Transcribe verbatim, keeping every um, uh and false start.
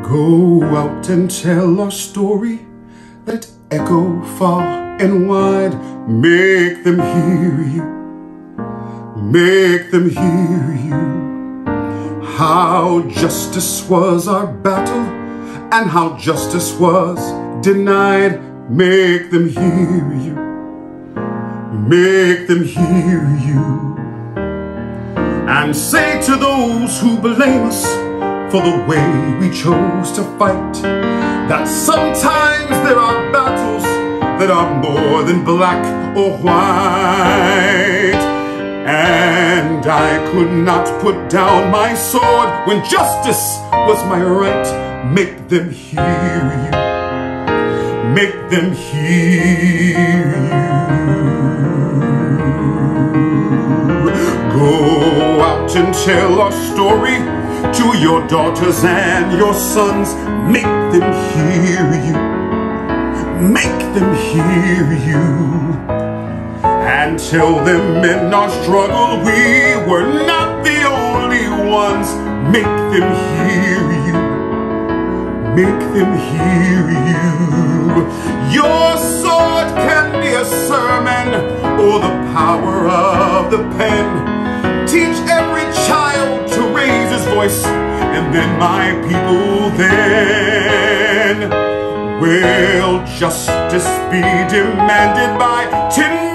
Go out and tell our story, let it echo far and wide. Make them hear you, make them hear you. How justice was our battle and how justice was denied. Make them hear you, make them hear you. And say to those who blame us for the way we chose to fight, that sometimes there are battles that are more than black or white. And I could not put down my sword when justice was my right. Make them hear you, make them hear you. Go out and tell our story to your daughters and your sons. Make them hear you, make them hear you. And tell them in our struggle we were not the only ones. Make them hear you, make them hear you. Your sword can be a sermon or the power of the pen. Teach every child to raise his voice, and then my people then will justice be demanded by ten